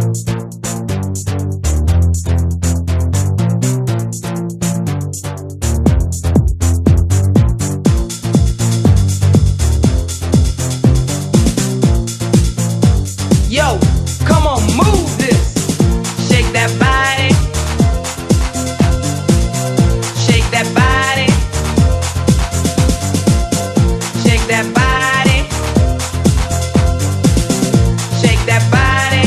Yo, come on, move this. Shake that body. Shake that body. Shake that body. Shake that body.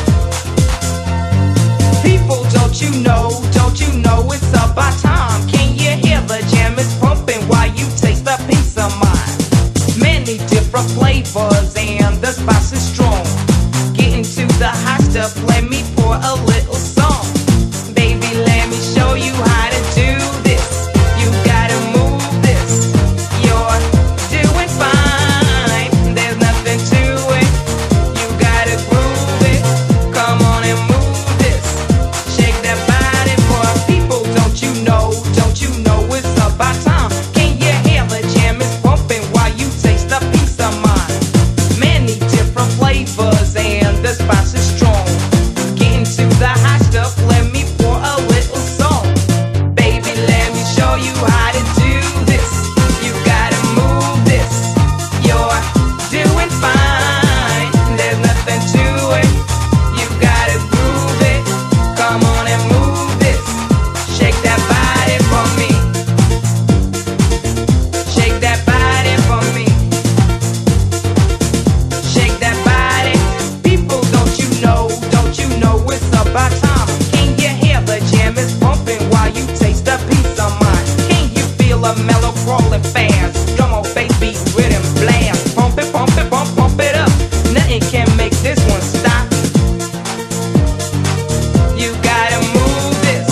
People, don't you know it's about time? Can you hear the jam is pumping while you taste a piece of mine? Many different flavors and the spice is strong. Getting to the hot stuff, let me pour a little song. Baby, let me show you how to do this. You gotta move this. You're doing fine. There's nothing to it. You gotta groove it. Come on and move this. Shake that body for people. Don't you know it's about time? Can you hear the jam is pumping while you taste a piece of mine? Many different flavors and the spice is strong. Getting to the hot stuff, let me pour a little song. Baby, let me show you how to do this. You gotta move this. You're doing fine. There's nothing to it. You gotta groove it. Come on and move this. Shake that body for me. Shake that body for me. Shake that body. People, don't you know it's about time? Can you hear the jam is pumping while you taste a piece of mine? Can you feel a mellow crawling fast? Come on, baby, rhythm blast. Pump it, pump it, pump it up. Nothing can make this one stop. You gotta move this.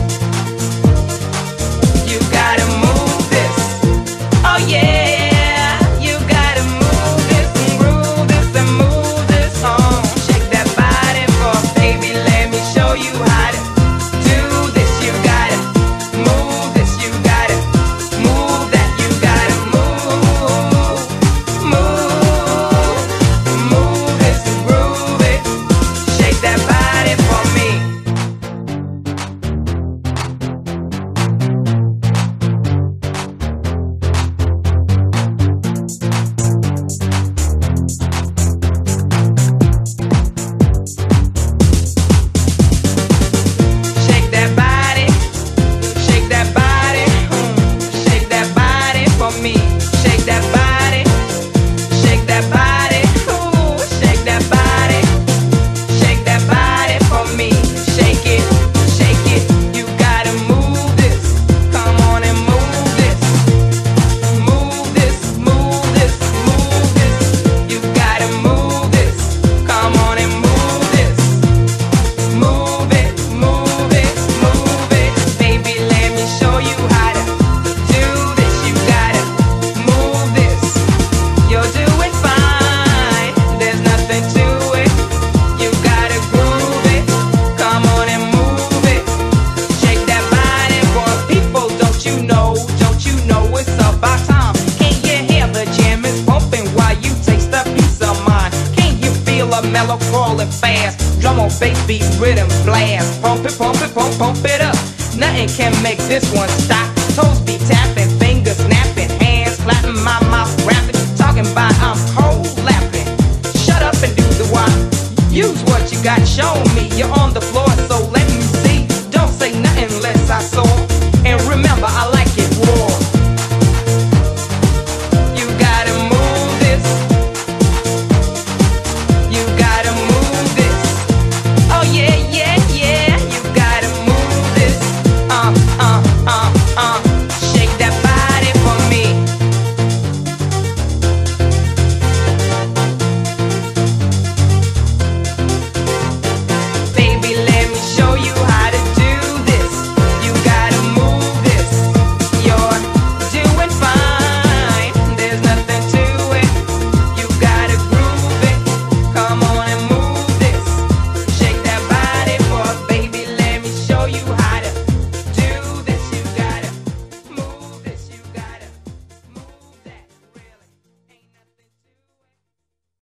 You gotta move this. Oh yeah, you gotta move this and groove this and move this on. Shake that body for baby, let me show you how to do this. You gotta move this, you gotta move that, you gotta move this and groove it. Shake that body for me. Shake that body, shake that body, shake that body for me. Shake that body, shake that body, ooh, shake that body for me. Shake it, you gotta move this. Come on and move this. Move this, move this, move this. You gotta move this. Come on and move this. Move it, move it, move it. Baby, let me show you how to do this. You gotta move this. You're doing fine. There's nothing to it. You gotta groove it. Come on and move it. Shake that body for people. Don't you know it's about time? Can you hear the jam is pumping while you taste a piece of mine? Can you feel a mellow crawling fast? Drum on bass beat, rhythm blast. Pump it, pump it up. Nothing can make this one stop. Toes be tapping, fingers snapping, hands clapping, my mouth rapping, talking about I'm cold laughing. Shut up and do the why. Use what you got, show me. You're on the floor, so let me see. Don't say nothing unless I saw. And remember, I